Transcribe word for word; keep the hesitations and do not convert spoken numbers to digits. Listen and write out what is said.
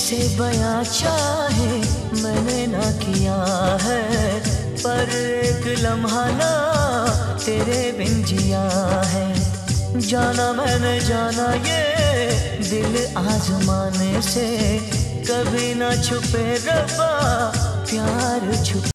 जिसे बयां चाहे मैंने ना किया है, पर एक लम्हा ना तेरे बिन जिया है। जाना मैंने जाना ये दिल आजमाने से, कभी ना छुपे रब्बा प्यार छुप